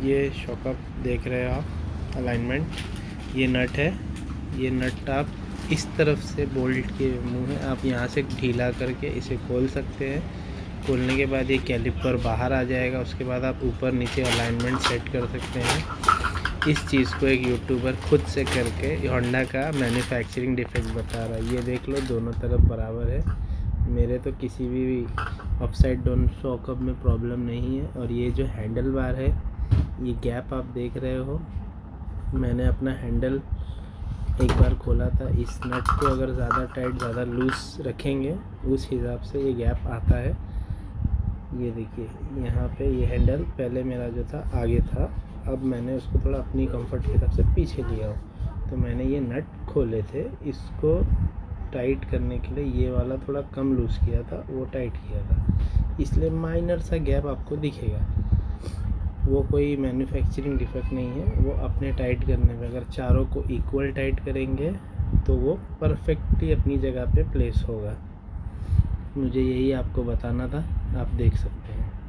ये शॉकअप देख रहे हो आप, अलाइनमेंट, ये नट है। ये नट आप इस तरफ से बोल्ट के मुंह है, आप यहाँ से ढीला करके इसे खोल सकते हैं। खोलने के बाद ये कैलिपर बाहर आ जाएगा। उसके बाद आप ऊपर नीचे अलाइनमेंट सेट कर सकते हैं। इस चीज़ को एक यूट्यूबर खुद से करके होंडा का मैन्युफैक्चरिंग डिफेक्ट बता रहा है। ये देख लो, दोनों तरफ बराबर है। मेरे तो किसी भी अपसाइड डाउन शॉकअप में प्रॉब्लम नहीं है। और ये जो हैंडल बार है, ये गैप आप देख रहे हो, मैंने अपना हैंडल एक बार खोला था। इस नट को अगर ज़्यादा टाइट ज़्यादा लूज़ रखेंगे उस हिसाब से ये गैप आता है। ये देखिए यहाँ पे ये हैंडल पहले मेरा जो था आगे था, अब मैंने उसको थोड़ा अपनी कंफर्ट के हिसाब से पीछे लिया हो। तो मैंने ये नट खोले थे, इसको टाइट करने के लिए ये वाला थोड़ा कम लूज़ किया था, वो टाइट किया था, इसलिए माइनर सा गैप आपको दिखेगा। वो कोई मैन्युफैक्चरिंग डिफेक्ट नहीं है, वो अपने टाइट करने में अगर चारों को इक्वल टाइट करेंगे तो वो परफेक्टली अपनी जगह पे प्लेस होगा। मुझे यही आपको बताना था, आप देख सकते हैं।